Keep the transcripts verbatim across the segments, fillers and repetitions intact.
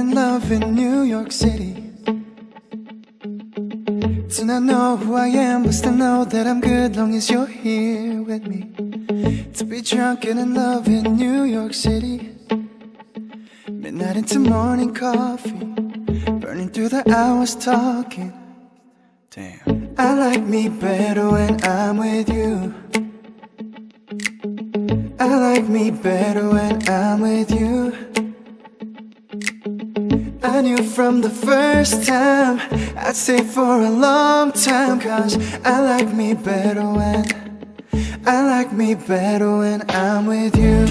in love in New York City. To not know who I am, but still know that I'm good long as you're here with me. To be drunk and in love in New York City. Midnight into morning coffee, burning through the hours talking. Damn, I like me better when I'm with you. I like me better when I'm with you. I knew from the first time I'd stay for a long time, 'cause I like me better when I like me better when I'm with you.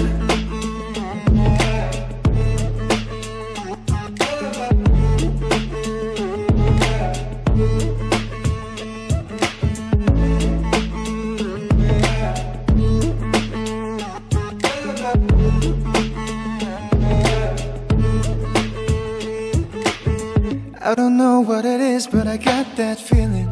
I don't know what it is, but I got that feeling.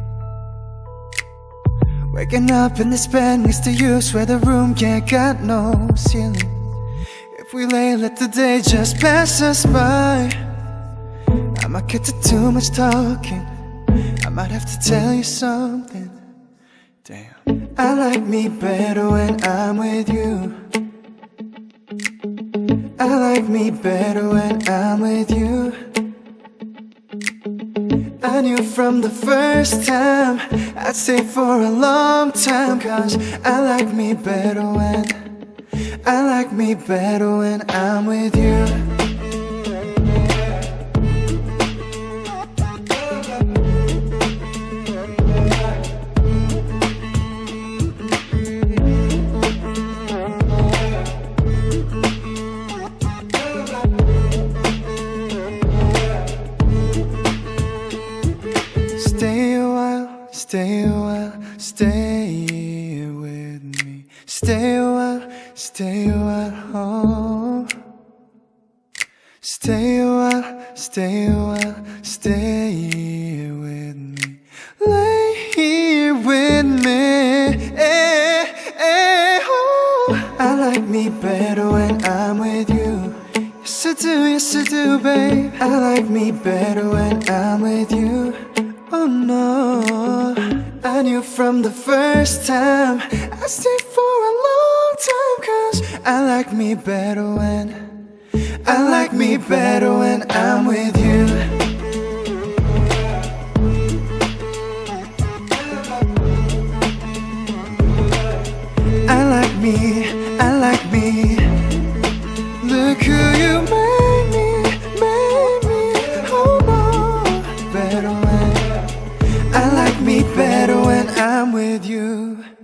Waking up in this bed next to you, swear the room can't got no ceiling. If we lay, let the day just pass us by. I might get to too much talking, I might have to tell you something. Damn, I like me better when I'm with you. I like me better when I'm with you. I knew from the first time I'd stay for a long time, 'cause I like me better when I like me better when I'm with you. Stay a while, stay a while, stay here with me. Stay a while, stay a while, oh. Stay a while, stay a while, stay here with me. Lay here with me, eh, eh, oh. I like me better when I'm with you. Yes I do, yes I do, babe. I like me better when I'm with you. Oh no, I knew from the first time I'd stay for a long time, 'cause I like me better when I like me better when I'm with you. I like me, I like me. Look who you made me, made me. Oh no, better when I like me better when I'm with you.